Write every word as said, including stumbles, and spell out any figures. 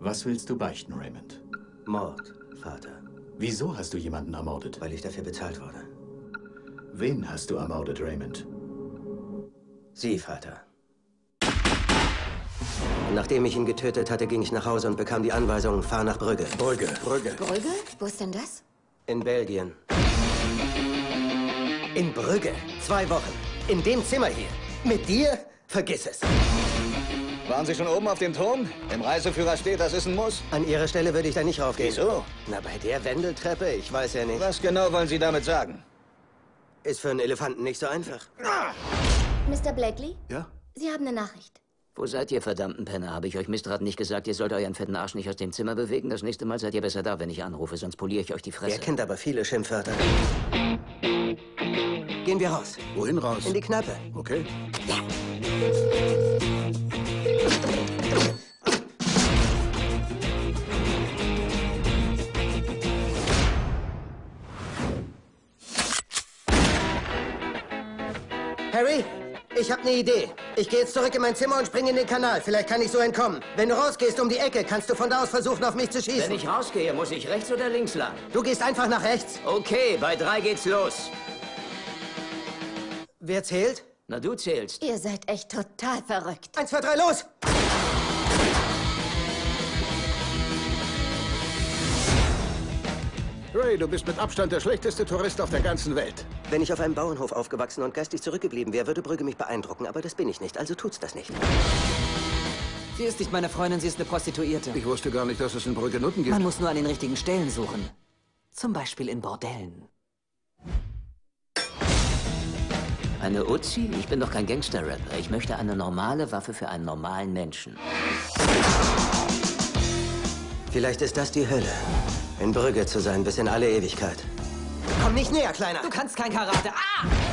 Was willst du beichten, Raymond? Mord, Vater. Wieso hast du jemanden ermordet? Weil ich dafür bezahlt wurde. Wen hast du ermordet, Raymond? Sie, Vater. Nachdem ich ihn getötet hatte, ging ich nach Hause und bekam die Anweisung, fahr nach Brügge. Brügge. Brügge. Brügge? Wo ist denn das? In Belgien. In Brügge. Zwei Wochen. In dem Zimmer hier. Mit dir? Vergiss es. Waren Sie schon oben auf dem Turm? Im Reiseführer steht, das ist ein Muss. An Ihrer Stelle würde ich da nicht raufgehen. Wieso? Na, bei der Wendeltreppe? Ich weiß ja nicht. Was genau wollen Sie damit sagen? Ist für einen Elefanten nicht so einfach. Mister Blakely? Ja? Sie haben eine Nachricht. Wo seid ihr, verdammten Penner? Habe ich euch Mistrat nicht gesagt, ihr sollt euren fetten Arsch nicht aus dem Zimmer bewegen? Das nächste Mal seid ihr besser da, wenn ich anrufe, sonst poliere ich euch die Fresse. Er kennt aber viele Schimpfwörter. Gehen wir raus. Wohin raus? In die Kneipe. Okay. Ja. Harry, ich habe eine Idee. Ich gehe jetzt zurück in mein Zimmer und springe in den Kanal. Vielleicht kann ich so entkommen. Wenn du rausgehst um die Ecke, kannst du von da aus versuchen, auf mich zu schießen. Wenn ich rausgehe, muss ich rechts oder links lang? Du gehst einfach nach rechts. Okay, bei drei geht's los. Wer zählt? Na, du zählst. Ihr seid echt total verrückt. Eins, zwei, drei, los! Ray, du bist mit Abstand der schlechteste Tourist auf der ganzen Welt. Wenn ich auf einem Bauernhof aufgewachsen und geistig zurückgeblieben wäre, würde Brügge mich beeindrucken. Aber das bin ich nicht, also tut's das nicht. Sie ist nicht meine Freundin, sie ist eine Prostituierte. Ich wusste gar nicht, dass es in Brügge Nutten gibt. Man muss nur an den richtigen Stellen suchen. Zum Beispiel in Bordellen. Eine Uzi? Ich bin doch kein Gangster-Rapper. Ich möchte eine normale Waffe für einen normalen Menschen. Vielleicht ist das die Hölle. In Brügge zu sein bis in alle Ewigkeit. Komm nicht näher, Kleiner! Du kannst kein Karate. Ah!